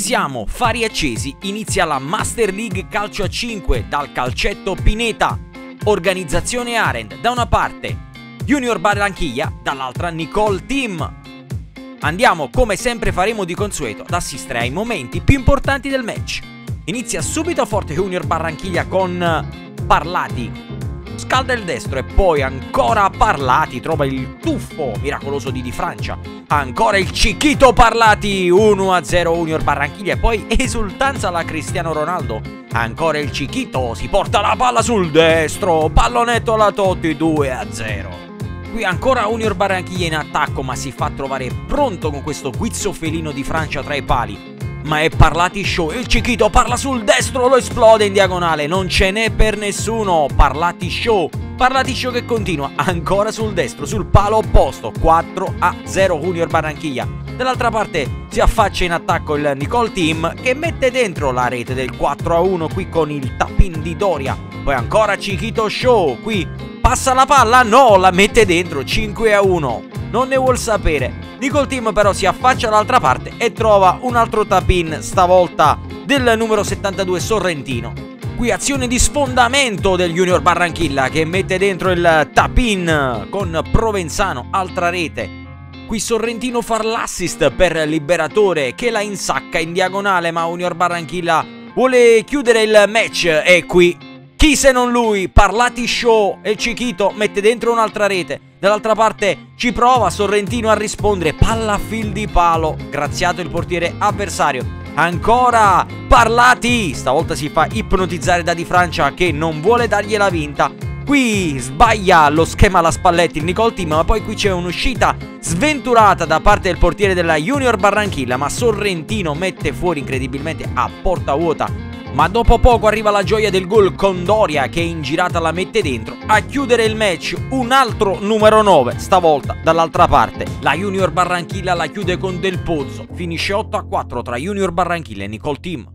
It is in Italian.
siamo, fari accesi, inizia la Master League Calcio a 5 dal calcetto Pineta. Organizzazione Arend, da una parte Junior Barranquilla, dall'altra Nicole Team. Andiamo, come sempre faremo di consueto, ad assistere ai momenti più importanti del match. Inizia subito forte Junior Barranquilla con Parlati. Scalda il destro e poi ancora Parlati, trova il tuffo miracoloso di Francia. Ancora il Chiquito Parlati, 1-0 Junior Barranquilla e poi esultanza alla Cristiano Ronaldo. Ancora il Chiquito, si porta la palla sul destro, pallonetto alla Totti, 2-0. Qui ancora Junior Barranquilla in attacco, ma si fa trovare pronto con questo guizzo felino di Francia tra i pali. Ma è Parlati show, il Chiquito parla sul destro, lo esplode in diagonale, non ce n'è per nessuno. Parlati show che continua, ancora sul destro, sul palo opposto, 4-0 Junior Barranquilla. Dall'altra parte si affaccia in attacco il Nicole Team che mette dentro la rete del 4-1 qui con il tap-in di Doria. Poi ancora Chiquito show, qui passa la palla, no, la mette dentro, 5-1. Non ne vuol sapere. Nicole Team però si affaccia dall'altra parte e trova un altro tap-in, stavolta del numero 72 Sorrentino. Qui azione di sfondamento del Junior Barranquilla che mette dentro il tap-in con Provenzano, altra rete. Qui Sorrentino fa l'assist per Liberatore che la insacca in diagonale, ma Junior Barranquilla vuole chiudere il match e qui chi se non lui, Parlati show e il Chiquito mette dentro un'altra rete. Dall'altra parte ci prova Sorrentino a rispondere, palla a fil di palo, graziato il portiere avversario. Ancora Parlati, stavolta si fa ipnotizzare da Di Francia che non vuole dargliela vinta. Qui sbaglia lo schema alla Spalletti il Nicole Team, ma poi qui c'è un'uscita sventurata da parte del portiere della Junior Barranquilla, ma Sorrentino mette fuori incredibilmente a porta vuota. Ma dopo poco arriva la gioia del gol con Doria che in girata la mette dentro. A chiudere il match un altro numero 9, stavolta dall'altra parte. La Junior Barranquilla la chiude con Del Pozzo. Finisce 8-4 tra Junior Barranquilla e Nicole Team.